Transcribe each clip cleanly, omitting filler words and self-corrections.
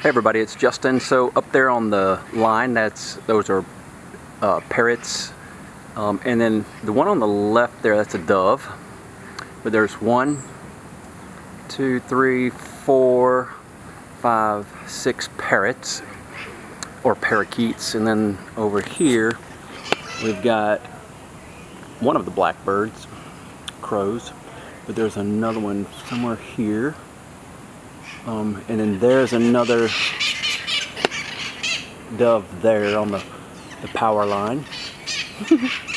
Hey everybody, it's Justin. So up there on the line, those are parrots, and then the one on the left there, that's a dove. But there's 1, 2, 3, 4, 5, 6 parrots or parakeets, and then over here we've got one of the blackbirds, crows. But there's another one somewhere here. And then there's another dove there on the power line. You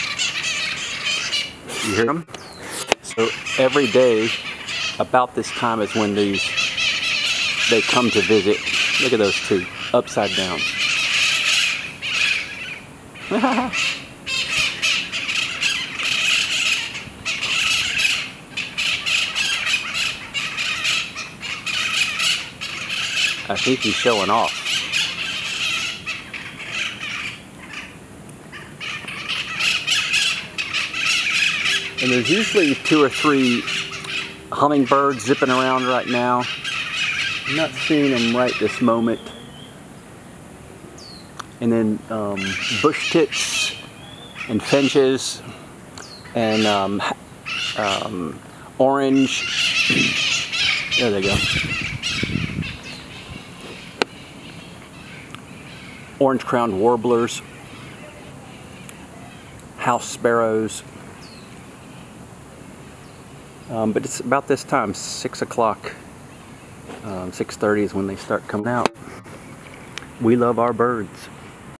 hear them? So every day about this time is when they come to visit. Look at those two, upside down. I think he's showing off. And there's usually 2 or 3 hummingbirds zipping around right now. I'm not seeing them right this moment. And then bushtits and finches and orange. There they go. Orange-crowned warblers, house sparrows. But it's about this time, 6 o'clock, 6:30 is when they start coming out. We love our birds.